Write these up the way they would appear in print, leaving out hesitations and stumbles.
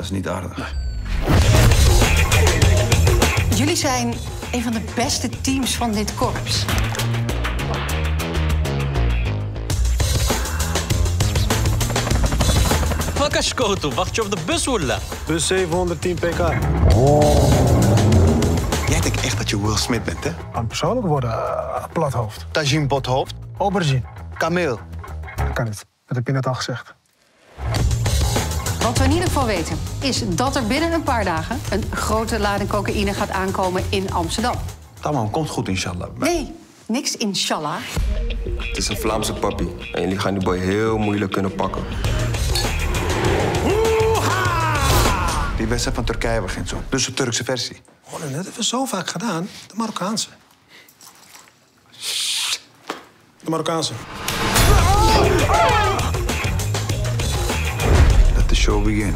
is niet aardig. Jullie zijn een van de beste teams van dit korps. Vakashkoto, wacht je op de bus, Woela? Bus 710 pk. Jij denkt echt dat je Will Smith bent, hè? Kan persoonlijk worden, plathoofd. Tagine Bothoofd. Aubergine. Kameel. Dat kan niet. Dat heb je net al gezegd. Wat we in ieder geval weten is dat er binnen een paar dagen een grote lading cocaïne gaat aankomen in Amsterdam. Tamam, komt goed, inshallah. Nee, niks inshallah. Het is een Vlaamse papi. En jullie gaan die boy heel moeilijk kunnen pakken. Die wedstrijd van Turkije begint zo. Dus de Turkse versie. Oh, dat hebben we zo vaak gedaan. De Marokkaanse. De Marokkaanse. Let the show begin.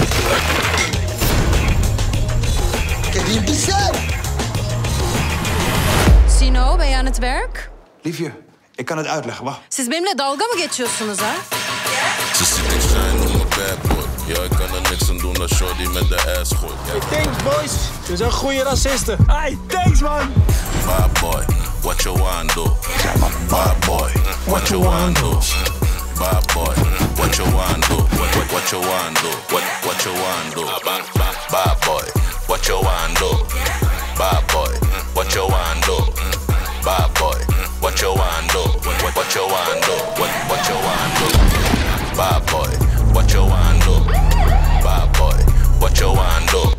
Sino, ben je aan het werk? Liefje, ik kan het uitleggen, wacht. Siz benimle dalga mı geçiyorsunuz ha? Ze zit in shine op mijn bad boy. Ja, ik kan er niks aan doen als shorty met de ass gooit. Thanks, boys. Je zijn goede racisten. Hey, thanks, man. Bad boy, what you want do? Bad boy, what you want do? Bad boy, what you want do? What you want do? What you want do? Bad boy, what you want do? Bad boy, what you want do? Bad boy, what you want do? What you want do? What you want do? Bad boy, what you want do? Bad boy, what you want do?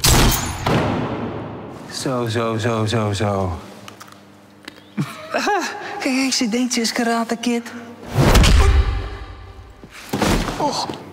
Zo. Kijk, ze denkt ze is Karate Kid. Och.